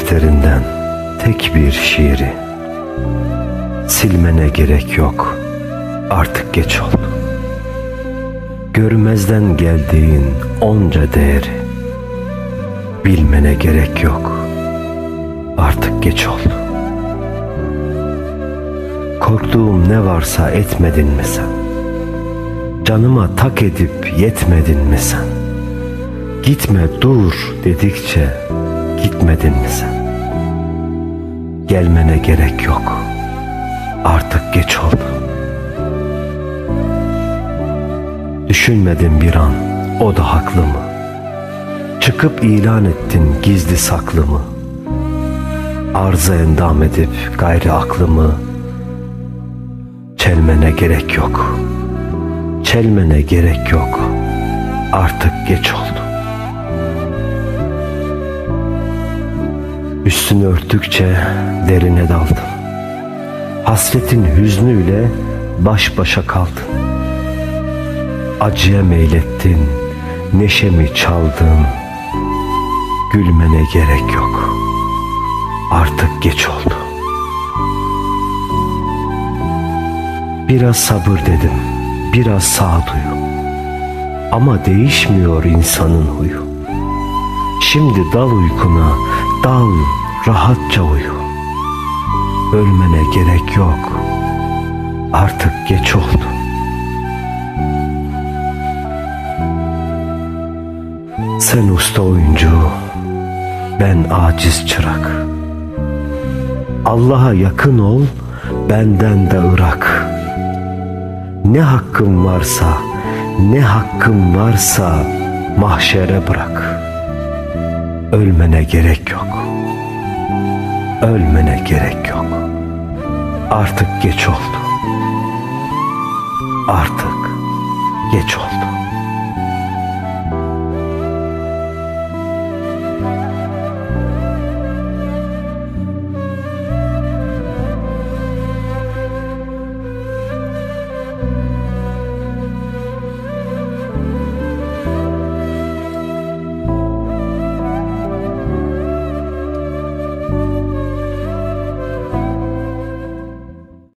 defterinden tek bir şiiri silmene gerek yok, artık geç oldu. Görmezden geldiğin onca değeri bilmene gerek yok, artık geç oldu. Korktuğum ne varsa etmedin mi sen? Canıma tak edip yetmedin mi sen? Gitme dur dedikçe gitmedin mi sen? Gelmene gerek yok, artık geç oldu. Düşünmedin bir an o da haklı mı? Çıkıp ilan ettin gizli saklı mı? Arza endam edip gayri aklımı çelmene gerek yok. Çelmene gerek yok, artık geç oldu. Üstünü örttükçe derine daldın. Hasretin hüznüyle baş başa kaldın. Acıya meylettin, neşemi çaldın. Gülmene gerek yok, artık geç oldu. Biraz sabır dedim, biraz sağduyu, ama değişmiyor insanın huyu. Şimdi dal uykuna, dal rahatça uyu. Ölmene gerek yok, artık geç oldu. Sen usta oyuncu, ben aciz çırak. Allah'a yakın ol, benden de ırak. Ne hakkım varsa, ne hakkım varsa mahşere bırak. Ölmene gerek yok, ölmene gerek yok, artık geç oldu, artık geç oldu.